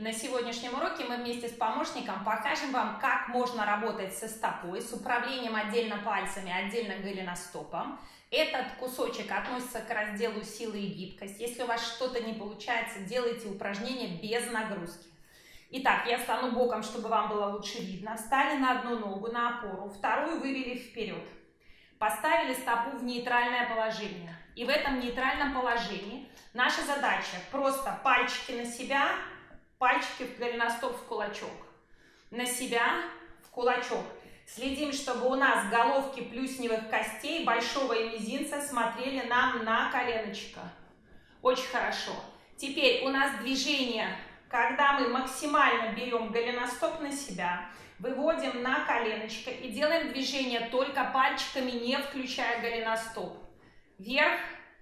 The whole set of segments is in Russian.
На сегодняшнем уроке мы вместе с помощником покажем вам, как можно работать со стопой, с управлением отдельно пальцами, отдельно голеностопом. Этот кусочек относится к разделу силы и гибкость. Если у вас что-то не получается, делайте упражнения без нагрузки. Итак, я стану боком, чтобы вам было лучше видно. Встали на одну ногу, на опору, вторую вывели вперед. Поставили стопу в нейтральное положение. И в этом нейтральном положении наша задача просто пальчики на себя, пальчики в голеностоп, в кулачок. На себя, в кулачок. Следим, чтобы у нас головки плюсневых костей, большого и мизинца смотрели нам на коленочко. Очень хорошо. Теперь у нас движение, когда мы максимально берем голеностоп на себя, выводим на коленочко и делаем движение только пальчиками, не включая голеностоп. Вверх,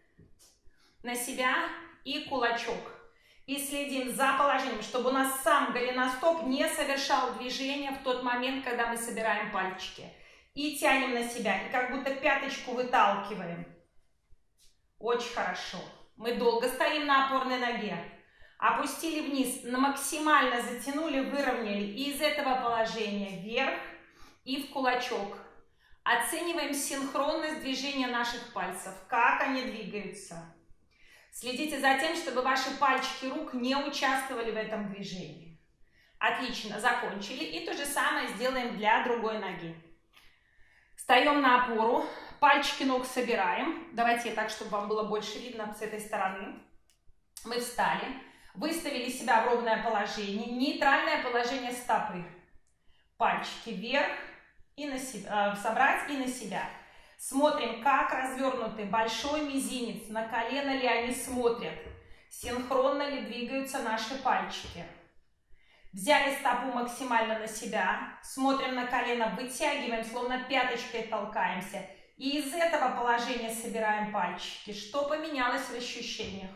на себя и кулачок. И следим за положением, чтобы у нас сам голеностоп не совершал движения в тот момент, когда мы собираем пальчики. И тянем на себя, и как будто пяточку выталкиваем. Очень хорошо. Мы долго стоим на опорной ноге. Опустили вниз, максимально затянули, выровняли. И из этого положения вверх и в кулачок. Оцениваем синхронность движения наших пальцев, как они двигаются. Следите за тем, чтобы ваши пальчики рук не участвовали в этом движении. Отлично, закончили. И то же самое сделаем для другой ноги. Встаем на опору, пальчики ног собираем. Давайте так, чтобы вам было больше видно с этой стороны. Мы встали, выставили себя в ровное положение, нейтральное положение стопы. Пальчики вверх и на себя, собрать и на себя. Смотрим, как развернуты большой мизинец, на колено ли они смотрят, синхронно ли двигаются наши пальчики. Взяли стопу максимально на себя, смотрим на колено, вытягиваем, словно пяточкой толкаемся. И из этого положения собираем пальчики. Что поменялось в ощущениях?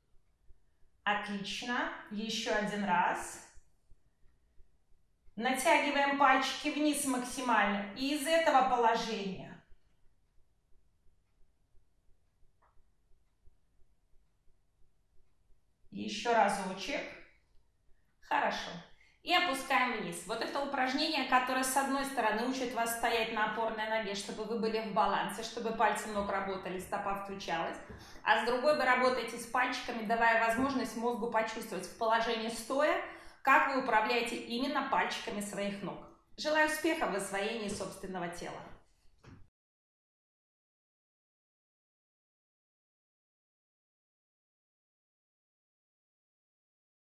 Отлично. Еще один раз. Натягиваем пальчики вниз максимально. И из этого положения. Еще разочек. Хорошо. И опускаем вниз. Вот это упражнение, которое с одной стороны учит вас стоять на опорной ноге, чтобы вы были в балансе, чтобы пальцы ног работали, стопа включалась. А с другой вы работаете с пальчиками, давая возможность мозгу почувствовать в положении стоя, как вы управляете именно пальчиками своих ног. Желаю успеха в освоении собственного тела.